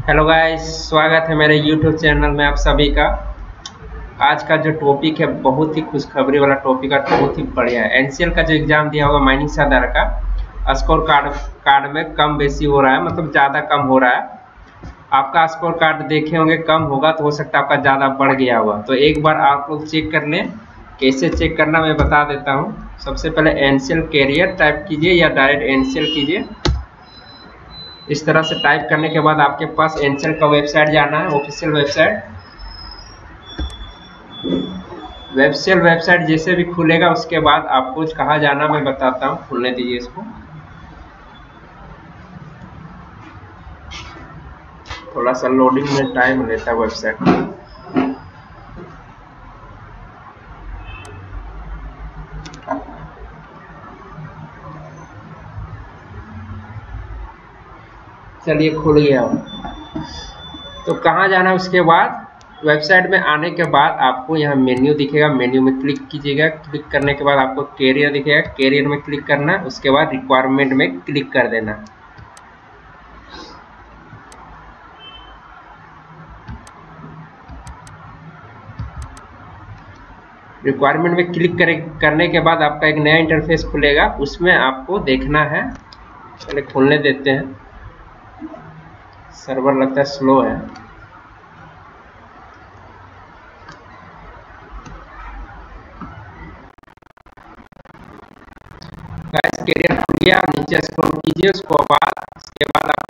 Hello guys, स्वागत है मेरे यूट्यूब चैनल में आप सभी का। आज का जो टॉपिक है बहुत ही खुशखबरी वाला टॉपिक है, बहुत ही बढ़िया है। एनसीएल का जो एग्जाम दिया होगा माइनिंग साधार का स्कोर कार्ड में कम बेसी हो रहा है, मतलब ज़्यादा कम हो रहा है। आपका स्कोर कार्ड देखे होंगे कम होगा तो हो सकता है आपका ज़्यादा बढ़ गया हुआ, तो एक बार आप लोग चेक कर लें। कैसे चेक करना मैं बता देता हूँ। सबसे पहले एनसीएल कैरियर टाइप कीजिए या डायरेक्ट एनसीएल कीजिए। इस तरह से टाइप करने के बाद आपके पास एनसीएल का वेबसाइट जाना है, ऑफिशियल वेबसाइट जैसे भी खुलेगा उसके बाद आपको कहाँ जाना मैं बताता हूँ। खुलने दीजिए इसको, थोड़ा सा लोडिंग में टाइम लेता है वेबसाइट। चलिए खुल गया। तो कहाँ जाना है उसके बाद वेबसाइट में आने के बाद आपको यहाँ मेन्यू दिखेगा, मेन्यू में क्लिक कीजिएगा। क्लिक करने के बाद आपको कैरियर दिखेगा, कैरियर में क्लिक करना, उसके बाद रिक्वायरमेंट में क्लिक कर देना। रिक्वायरमेंट में क्लिक करने के बाद आपका एक नया इंटरफेस खुलेगा, उसमें आपको देखना है। पहले खोलने देते हैं, सर्वर लगता है स्लो है। गाइस कैरियर खुल गया, नीचे स्क्रॉल कीजिए, उसके बाद